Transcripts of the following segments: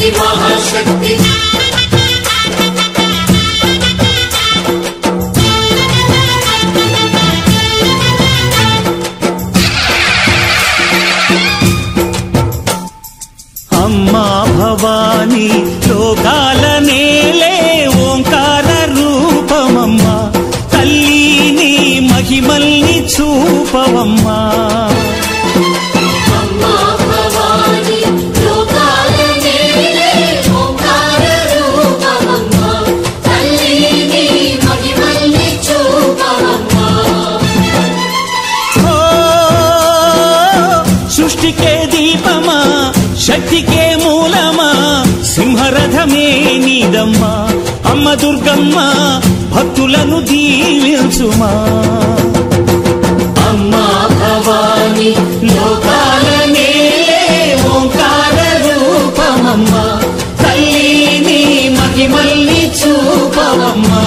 महाशक्ति अम्मा भवानी लोकाल नेले ओंकार रूपमम्मा तल्ली महिमल्नि चूपवम्मा सृष्टि के दीपमा शक्ति के मूलमा सिंहरथमे नीदम्मा अम्म दुर्गम्मा भक्तुలను దీవించుమా अम्मा भवानी लोकाल नेले ओंकार रूपमम्मा तल्ली महिमल्नि చూపవమ్మా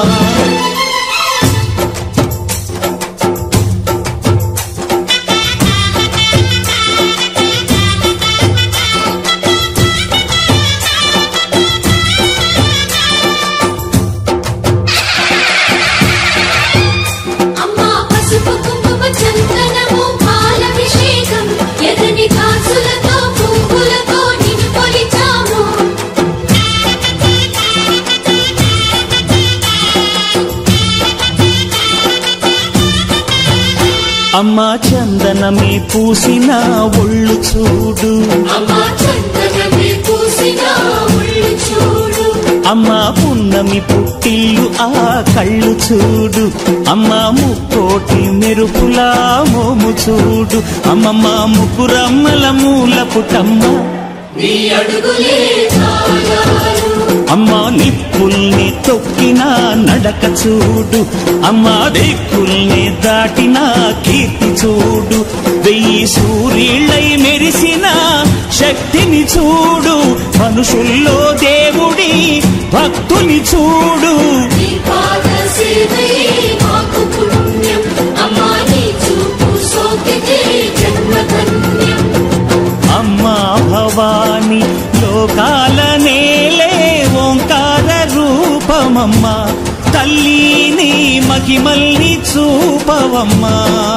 అమ్మా చందనమే పూసిన ఒళ్ళు చూడు అమ్మా చందనమే పూసిన ఒళ్ళు చూడు అమ్మా పున్నమి పుట్టిల్లు ఆ కళ్ళు చూడు అమ్మా ముక్కోటి మెరుపులా మోము చూడు అమ్మమ్మ ముకురమ్మల మూల పుటమ్మ నీ అడుగులే చాలారు అమ్మా నిప్పుల్ని తొక్కిన నడక చూడు అమ్మా దిక్కుల్ని దాటిన కీర్తి చూడు 1000 సూర్యులై మెరిసిన శక్తిని చూడు మనుషుల్లో దేవుడి భక్తుని చూడు నీ పాద సేవే మాకు పుణ్యం అమ్మా నీ చూపు సోకితే జన్మధన్యం అమ్మా భవాని లోకాల నేలే ఓంకార రూపమమ్మా తల్లిని మహిమల్ని చూపవమ్మా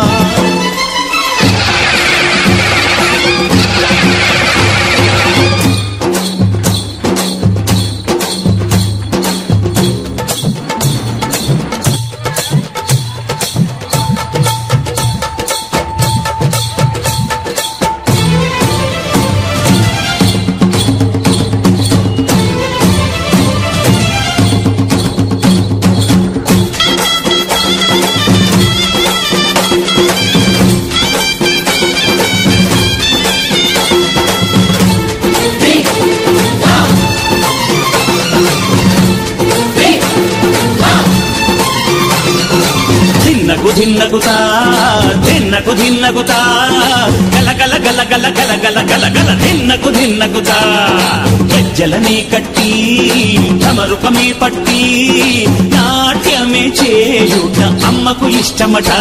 ధిన్నగుతా ధిన్నకు ధిన్నగుతా గల గల గల గల గల గల గల గల ధిన్నగుతా గజ్జలనే కట్టి తమరుకమే పట్టి నాట్యమే చేయుట అమ్మకు ఇష్టమట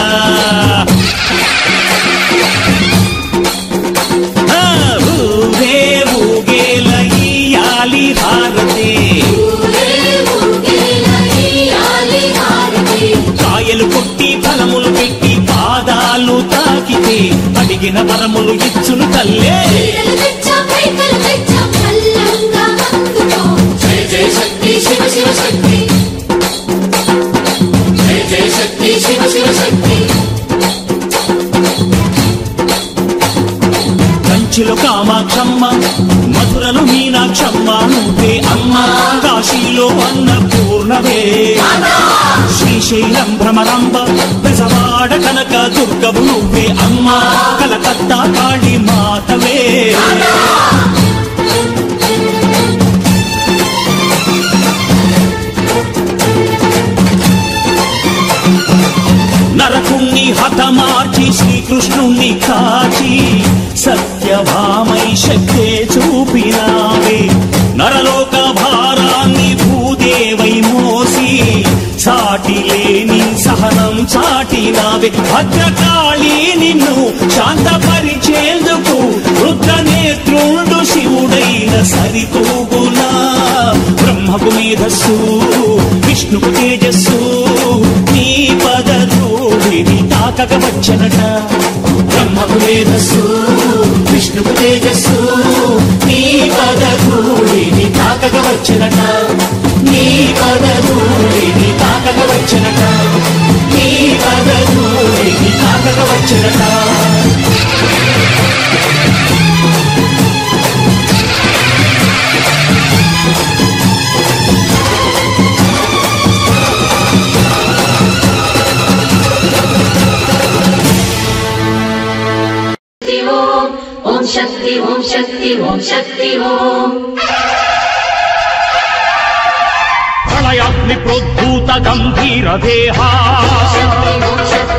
ఊగే ఊగేల ఇయ్యాలి భారతే కాయలు కొట్టి ఫలములు పెట్టి పాదాలు తాకితే అడిగిన వరములు ఇచ్చును తల్లే జయ జయ శక్తి శివ శివ శక్తి జయ జయ శక్తి శివ శివ శక్తి కంచిలో కామాక్షమ్మ మధురలో మీనాక్షమ్మ నువ్వే అమ్మ కాశీలో అన్నపూర్ణవే శ్రీశైలం భ్రమరాంబ బెజవాడ కనక దుర్గవు నువ్వే అమ్మ కలకత్తా కాళీ మాతవే నరకుణ్ణి హతమార్చి శ్రీకృష్ణుణ్ణి కాచి సత్యభామై శక్తే చూపినావే నరలోక భారాన్ని భూదేవై మోసి సాటి లేని సహనం చాటినావే భద్రకాళి నిన్ను శాంతపరిచేందుకు రుద్రనేత్రుండు శివుడైన సరితూగునా బ్రహ్మకు మేధస్సు విష్ణుకు తేజస్సు నీ పదధూళిని తాకక వచ్చనట బ్రహ్మకు మేధస్సు విష్ణుకు తేజస్సు నీ పదధూళిని తాకక వచ్చనట నీ పదధూళిని తాకక వచ్చనట నీ పదధూళిని తాకక వచ్చనట ఓం శక్తి ఓం శక్తి ఓం శక్తి ఓం ప్రళయాగ్ని ప్రోద్భూత గంభీర దేహా శక్తి ఓం శక్తి